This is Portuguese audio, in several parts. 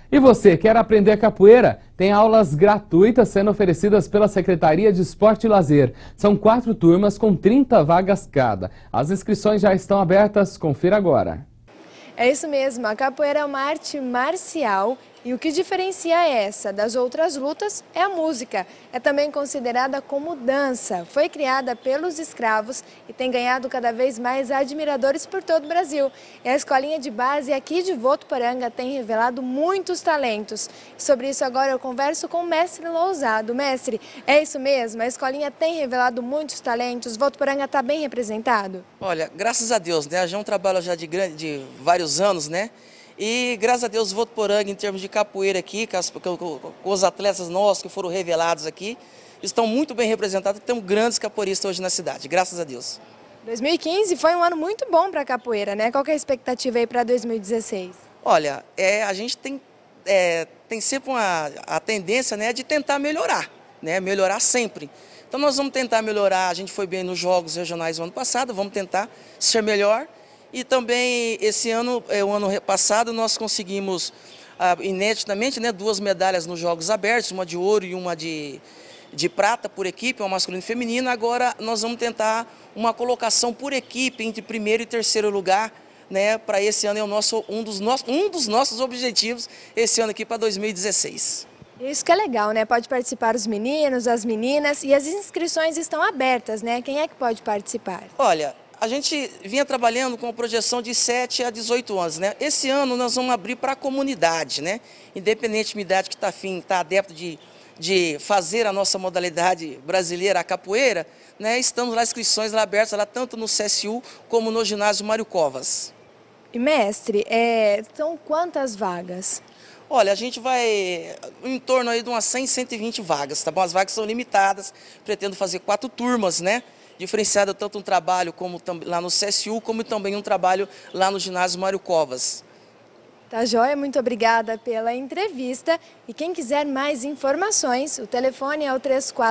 E você, quer aprender capoeira? Tem aulas gratuitas sendo oferecidas pela Secretaria de Esporte e Lazer. São 4 turmas com 30 vagas cada. As inscrições já estão abertas, confira agora. É isso mesmo, a capoeira é uma arte marcial e o que diferencia essa das outras lutas é a música. É também considerada como dança. Foi criada pelos escravos e tem ganhado cada vez mais admiradores por todo o Brasil. E a escolinha de base aqui de Votuporanga tem revelado muitos talentos. Sobre isso agora eu converso com o mestre Lousado. Mestre, é isso mesmo? A escolinha tem revelado muitos talentos? Votuporanga está bem representado? Olha, graças a Deus, né? Já é um trabalho já de vários anos, né? E graças a Deus, Votuporanga, em termos de capoeira aqui, com os atletas nossos que foram revelados aqui, estão muito bem representados, temos grandes capoeiristas hoje na cidade, graças a Deus. 2015 foi um ano muito bom para a capoeira, né? Qual que é a expectativa aí para 2016? Olha, a gente tem sempre a tendência, né, de tentar melhorar, né? Melhorar sempre. Então nós vamos tentar melhorar, a gente foi bem nos Jogos Regionais no ano passado, vamos tentar ser melhor. E também esse ano, o ano passado, nós conseguimos, ineditamente, né, 2 medalhas nos Jogos Abertos, uma de ouro e uma de prata por equipe, uma masculina e feminina. Agora nós vamos tentar uma colocação por equipe entre 1º e 3º lugar, né, para esse ano é um dos nossos objetivos esse ano aqui para 2016. Isso que é legal, né? Pode participar os meninos, as meninas e as inscrições estão abertas, né? Quem é que pode participar? Olha, a gente vinha trabalhando com a projeção de 7 a 18 anos, né? Esse ano nós vamos abrir para a comunidade, né? Independente da idade que está afim, está adepto de fazer a nossa modalidade brasileira, a capoeira, né? Estamos lá, inscrições lá abertas, lá, tanto no CSU como no ginásio Mário Covas. E mestre, são quantas vagas? Olha, a gente vai em torno aí de umas 100, 120 vagas, tá bom? As vagas são limitadas, pretendo fazer 4 turmas, né? Diferenciada tanto um trabalho como lá no CSU, como também um trabalho lá no ginásio Mário Covas. Tá joia, muito obrigada pela entrevista. E quem quiser mais informações, o telefone é o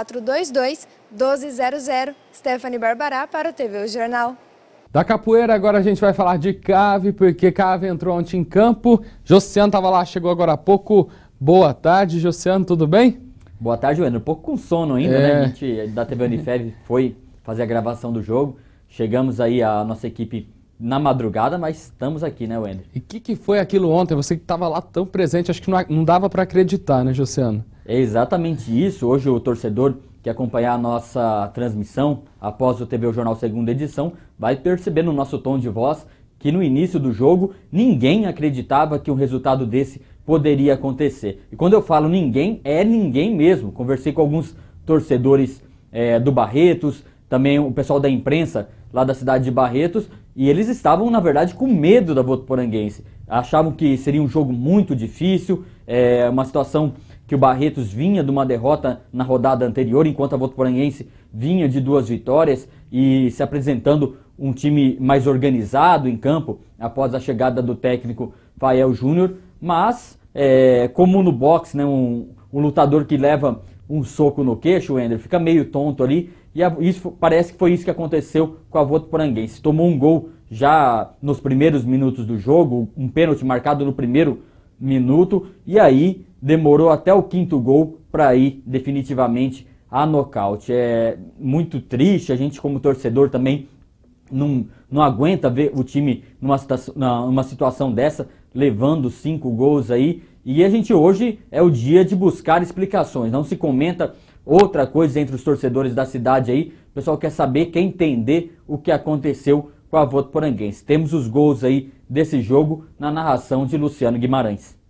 3422-1200. Stephanie Barbará para o TV O Jornal. Da capoeira, agora a gente vai falar de cave, porque cave entrou ontem em campo. Josiano estava lá, chegou agora há pouco. Boa tarde, Josiano, tudo bem? Boa tarde, Wender. Um pouco com sono ainda, né? A gente da TV Unifev foi fazer a gravação do jogo. Chegamos aí, a nossa equipe na madrugada, mas estamos aqui, né, Wender? E o que foi aquilo ontem? Você que estava lá tão presente, acho que não dava para acreditar, né, Josiano? É exatamente isso. Hoje o torcedor que acompanhar a nossa transmissão após o TV O Jornal segunda edição vai perceber no nosso tom de voz que no início do jogo ninguém acreditava que um resultado desse poderia acontecer. E quando eu falo ninguém, é ninguém mesmo. Conversei com alguns torcedores do Barretos, também o pessoal da imprensa lá da cidade de Barretos, e eles estavam, na verdade, com medo da Votuporanguense. Achavam que seria um jogo muito difícil, uma situação que o Barretos vinha de uma derrota na rodada anterior, enquanto a Votuporanguense vinha de 2 vitórias e se apresentando um time mais organizado em campo após a chegada do técnico Fael Júnior. Mas, como no boxe, né, um lutador que leva um soco no queixo, o Ender, fica meio tonto ali, e parece que foi isso que aconteceu com a Votuporanguense. Tomou um gol já nos primeiros minutos do jogo, um pênalti marcado no primeiro minuto, e aí demorou até o 5º gol para ir definitivamente a nocaute. É muito triste, a gente como torcedor também não aguenta ver o time numa situação dessa, levando 5 gols aí, e a gente hoje é o dia de buscar explicações, não se comenta outra coisa entre os torcedores da cidade aí, o pessoal quer saber, quer entender o que aconteceu com a Votuporanguense. Temos os gols aí desse jogo na narração de Luciano Guimarães.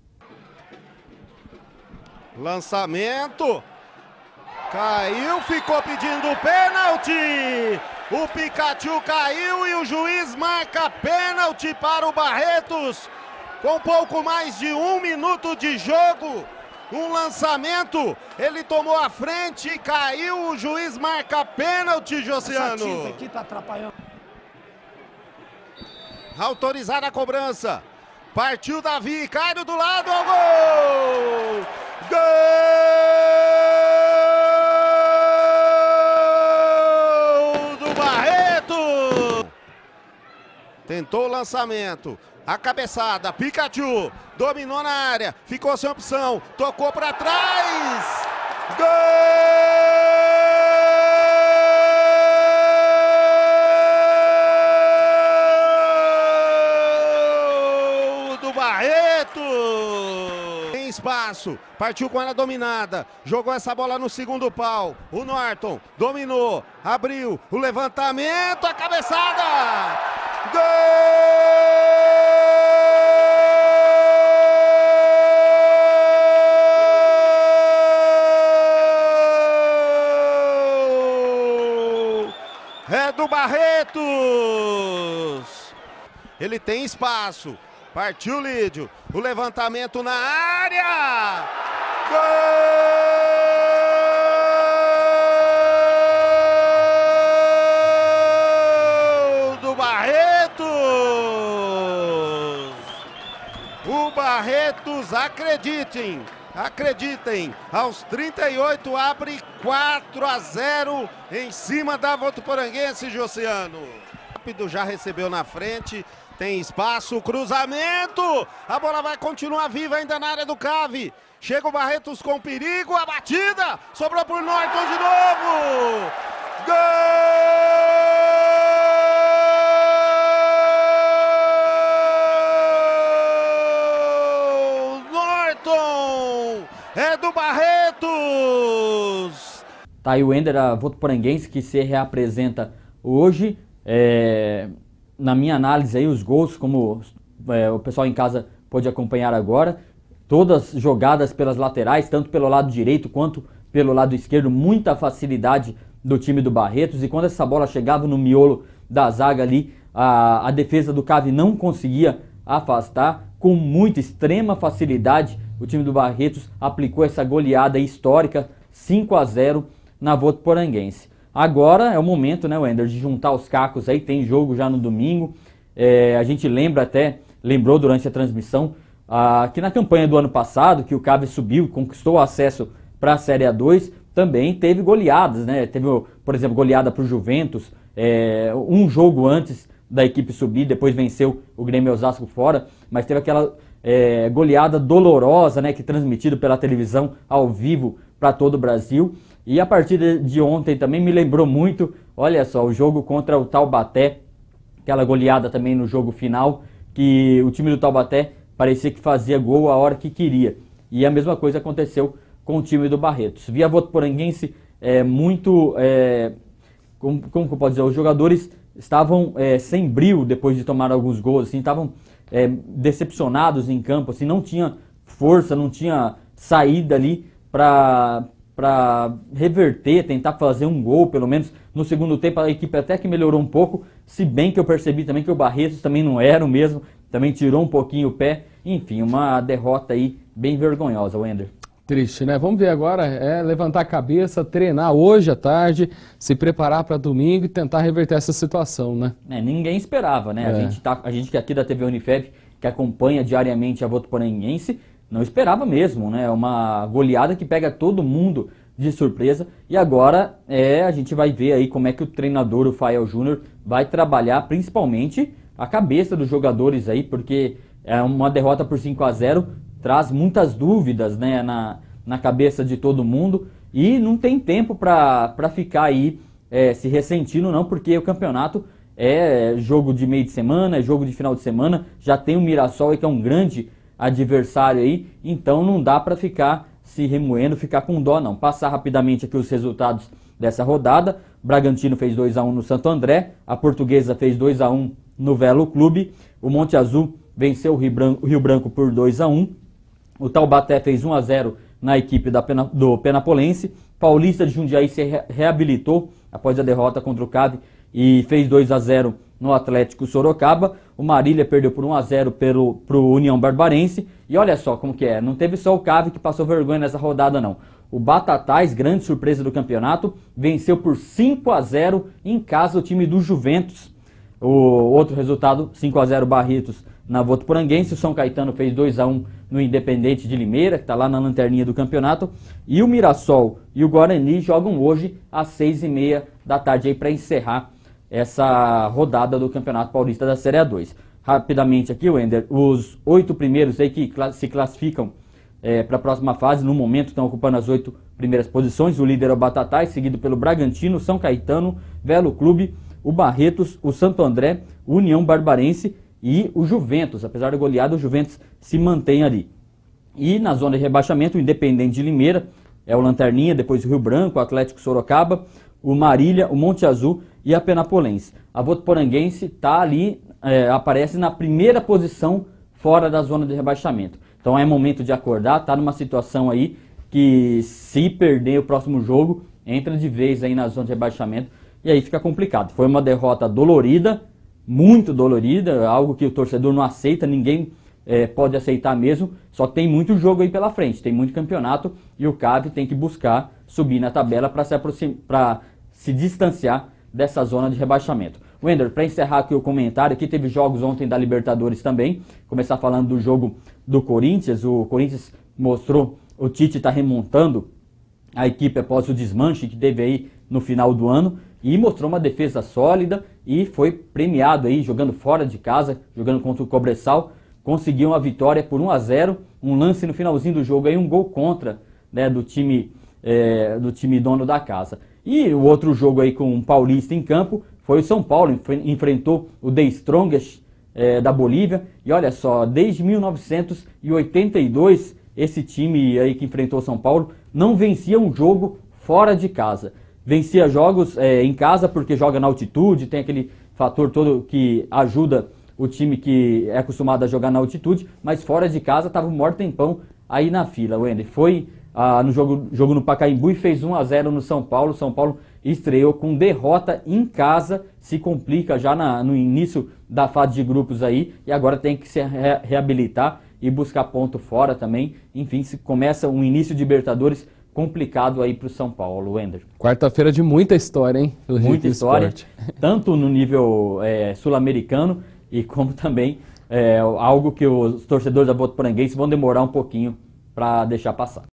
Lançamento, caiu, ficou pedindo pênalti, o Pikachu caiu e o juiz marca pênalti para o Barretos, com pouco mais de 1 minuto de jogo, um lançamento, ele tomou a frente, caiu, o juiz marca pênalti, Josiano. Essa tinta aqui tá atrapalhando. Autorizada a cobrança, partiu Davi, Caio do lado, ao gol! Gol do Barreto! Tentou o lançamento, A cabeçada, Pikachu, dominou na área, ficou sem opção, tocou para trás. Gol do Barretos. Tem espaço, partiu com ela dominada, jogou essa bola no segundo pau. O Norton dominou, abriu, o levantamento, a cabeçada. Gol é do Barretos. Ele tem espaço. Partiu Lídio. O levantamento na área. Gol do Barretos. O Barretos, acreditem, aos 38 abre 4-0 em cima da Votuporanguense, Josiano. Rápido, já recebeu na frente, tem espaço, cruzamento, a bola vai continuar viva ainda na área do Cave. Chega o Barretos com perigo, a batida, sobrou por Norton de novo. Gol! É do Barretos! Tá aí o Wender, a Votuporanguense, que se reapresenta hoje. Na minha análise aí, os gols, como o pessoal em casa pôde acompanhar agora, todas jogadas pelas laterais, tanto pelo lado direito quanto pelo lado esquerdo, muita facilidade do time do Barretos, e quando essa bola chegava no miolo da zaga ali, a defesa do Cave não conseguia afastar, com muita, extrema facilidade. O time do Barretos aplicou essa goleada histórica, 5-0 na Votuporanguense. Agora é o momento, né, Wender, de juntar os cacos aí, tem jogo já no domingo. A gente lembrou durante a transmissão, que na campanha do ano passado, que o Cave subiu e conquistou o acesso para a Série A2, também teve goleadas, né? Teve, por exemplo, goleada para o Juventus, um jogo antes da equipe subir, depois venceu o Grêmio Osasco fora, mas teve aquela goleada dolorosa, né, que transmitido pela televisão ao vivo para todo o Brasil. E a partida de ontem também me lembrou muito, olha só, o jogo contra o Taubaté, aquela goleada também no jogo final, que o time do Taubaté parecia que fazia gol a hora que queria. E a mesma coisa aconteceu com o time do Barretos. Vi a Votuporanguense muito, como que eu posso dizer, os jogadores estavam sem brio depois de tomar alguns gols, assim, estavam decepcionados em campo, assim, não tinha força, não tinha saída ali para reverter, tentar fazer um gol, pelo menos no segundo tempo. A equipe até que melhorou um pouco, se bem que eu percebi também que o Barretos também não era o mesmo, também tirou um pouquinho o pé. Enfim, uma derrota aí bem vergonhosa, Wender. Triste, né? Vamos ver agora, levantar a cabeça, treinar hoje à tarde, se preparar para domingo e tentar reverter essa situação, né? Ninguém esperava, né? A gente que aqui da TV Unifeb, que acompanha diariamente a Votuporanguense, não esperava mesmo, né? Uma goleada que pega todo mundo de surpresa. E agora a gente vai ver aí como é que o treinador, o Fael Júnior, vai trabalhar principalmente a cabeça dos jogadores aí, porque uma derrota por 5-0 traz muitas dúvidas, né, na cabeça de todo mundo, e não tem tempo para ficar aí se ressentindo não, porque o campeonato é jogo de meio de semana, é jogo de final de semana, já tem o Mirassol aí, que é um grande adversário aí, então não dá para ficar se remoendo, ficar com dó não. Passar rapidamente aqui os resultados dessa rodada. Bragantino fez 2-1 no Santo André, a Portuguesa fez 2-1 no Velo Clube, o Monte Azul venceu o Rio Branco por 2-1, o Taubaté fez 1-0 na equipe do Penapolense, Paulista de Jundiaí se reabilitou após a derrota contra o Cave e fez 2-0 no Atlético Sorocaba, o Marília perdeu por 1-0 pro União Barbarense, e olha só como que não teve só o Cave que passou vergonha nessa rodada não. O Batatais, grande surpresa do campeonato, venceu por 5-0 em casa o time do Juventus. O outro resultado, 5-0 Barretos na Votuporanguense, o São Caetano fez 2-1 no Independente de Limeira, que está lá na lanterninha do campeonato, e o Mirassol e o Guarani jogam hoje às 6h30 da tarde para encerrar essa rodada do Campeonato Paulista da Série A2. rapidamente aqui, Wender, os 8 primeiros aí que se classificam para a próxima fase, no momento estão ocupando as 8 primeiras posições. O líder é o Batatais, seguido pelo Bragantino, São Caetano, Velo Clube, o Barretos, o Santo André, o União Barbarense e o Juventus. Apesar da goleada, o Juventus se mantém ali. E na zona de rebaixamento, o Independente de Limeira é o Lanterninha, depois o Rio Branco, o Atlético Sorocaba, o Marília, o Monte Azul e a Penapolense. A Votuporanguense está ali, aparece na primeira posição fora da zona de rebaixamento. Então é momento de acordar, está numa situação aí que, se perder o próximo jogo, entra de vez aí na zona de rebaixamento e aí fica complicado. Foi uma derrota dolorida, muito dolorida, algo que o torcedor não aceita, ninguém pode aceitar mesmo, só que tem muito jogo aí pela frente, tem muito campeonato e o CAV tem que buscar subir na tabela para se distanciar dessa zona de rebaixamento. Wender, para encerrar aqui o comentário, aqui teve jogos ontem da Libertadores também, começar falando do jogo do Corinthians. O Corinthians mostrou, o Tite está remontando a equipe após o desmanche que teve aí no final do ano e mostrou uma defesa sólida e foi premiado aí jogando fora de casa, jogando contra o Cobressal, conseguiu uma vitória por 1-0, um lance no finalzinho do jogo aí, um gol contra, né, do time dono da casa. E o outro jogo aí com o Paulista em campo foi o São Paulo, enfrentou o The Strongest da Bolívia. E olha só, desde 1982, esse time aí que enfrentou o São Paulo não vencia um jogo fora de casa. Vencia jogos em casa porque joga na altitude, tem aquele fator todo que ajuda o time que é acostumado a jogar na altitude, mas fora de casa estava o maior tempão aí na fila. O Wender foi no jogo no Pacaembu e fez 1-0 no São Paulo. São Paulo estreou com derrota em casa, se complica já no início da fase de grupos aí, e agora tem que se reabilitar e buscar ponto fora também. Enfim, se começa um início de Libertadores complicado aí para o São Paulo, Wender. Quarta-feira de muita história, hein? Muita história, tanto no nível sul-americano e como também algo que os torcedores da Votuporanguense vão demorar um pouquinho para deixar passar.